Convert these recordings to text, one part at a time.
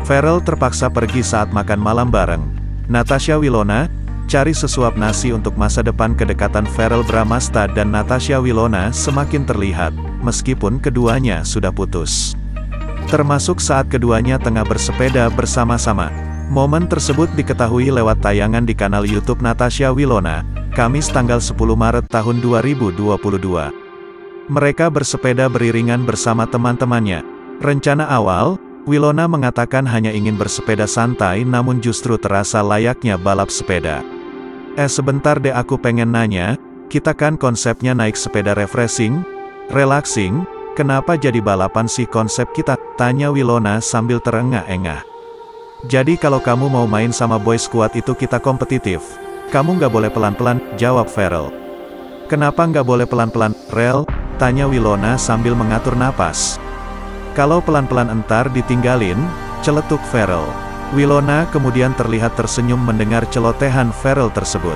Farel terpaksa pergi saat makan malam bareng Natasha Wilona, cari sesuap nasi untuk masa depan. Kedekatan Verrell Bramasta dan Natasha Wilona semakin terlihat, meskipun keduanya sudah putus. Termasuk saat keduanya tengah bersepeda bersama-sama. Momen tersebut diketahui lewat tayangan di kanal YouTube Natasha Wilona, Kamis tanggal 10 Maret tahun 2022. Mereka bersepeda beriringan bersama teman-temannya. Rencana awal, Wilona mengatakan hanya ingin bersepeda santai, namun justru terasa layaknya balap sepeda. Sebentar deh, aku pengen nanya, kita kan konsepnya naik sepeda refreshing, relaxing, kenapa jadi balapan sih konsep kita? Tanya Wilona sambil terengah-engah. Jadi kalau kamu mau main sama boy squad itu kita kompetitif. Kamu nggak boleh pelan-pelan, jawab Verrell. Kenapa nggak boleh pelan-pelan, Rel? Tanya Wilona sambil mengatur napas. Kalau pelan-pelan entar ditinggalin, celetuk Verrell. Wilona kemudian terlihat tersenyum mendengar celotehan Verrell tersebut.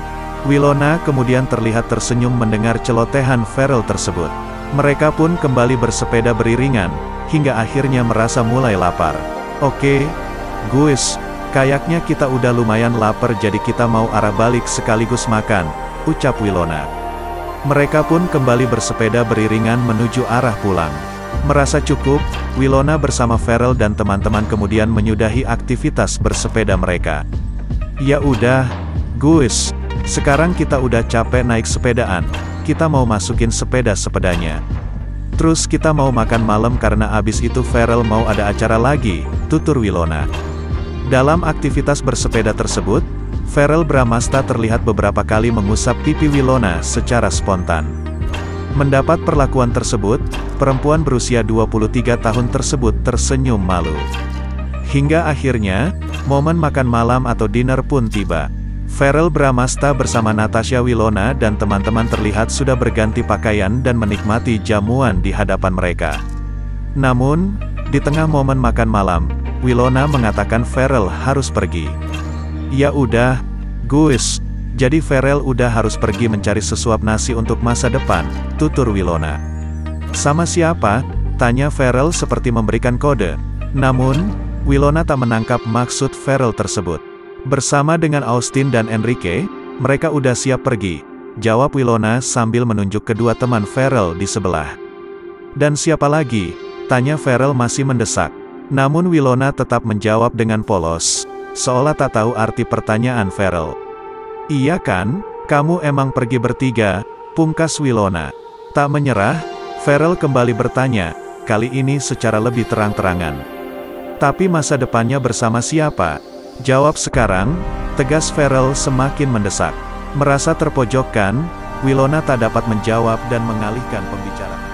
Mereka pun kembali bersepeda beriringan, hingga akhirnya merasa mulai lapar. Oke, guys, kayaknya kita udah lumayan lapar, jadi kita mau arah balik sekaligus makan, ucap Wilona. Mereka pun kembali bersepeda beriringan menuju arah pulang. Merasa cukup, Wilona bersama Verrell dan teman-teman kemudian menyudahi aktivitas bersepeda mereka. Ya udah, guys, sekarang kita udah capek naik sepedaan, kita mau masukin sepeda-sepedanya. Terus kita mau makan malam karena abis itu Verrell mau ada acara lagi, tutur Wilona. Dalam aktivitas bersepeda tersebut, Verrell Bramasta terlihat beberapa kali mengusap pipi Wilona secara spontan. Mendapat perlakuan tersebut, perempuan berusia 23 tahun tersebut tersenyum malu. Hingga akhirnya, momen makan malam atau dinner pun tiba. Verrell Bramasta bersama Natasha Wilona dan teman-teman terlihat sudah berganti pakaian dan menikmati jamuan di hadapan mereka. Namun, di tengah momen makan malam, Wilona mengatakan Verrell harus pergi. Ya udah, guys, jadi Verrell udah harus pergi mencari sesuap nasi untuk masa depan, tutur Wilona. Sama siapa? Tanya Verrell seperti memberikan kode. Namun, Wilona tak menangkap maksud Verrell tersebut. Bersama dengan Austin dan Enrique, mereka udah siap pergi, jawab Wilona sambil menunjuk kedua teman Verrell di sebelah. Dan siapa lagi? Tanya Verrell masih mendesak. Namun Wilona tetap menjawab dengan polos, seolah tak tahu arti pertanyaan Verrell. Iya kan, kamu emang pergi bertiga, pungkas Wilona. Tak menyerah, Verrell kembali bertanya, kali ini secara lebih terang-terangan. Tapi masa depannya bersama siapa? Jawab sekarang, tegas Verrell semakin mendesak. Merasa terpojokkan, Wilona tak dapat menjawab dan mengalihkan pembicaraan.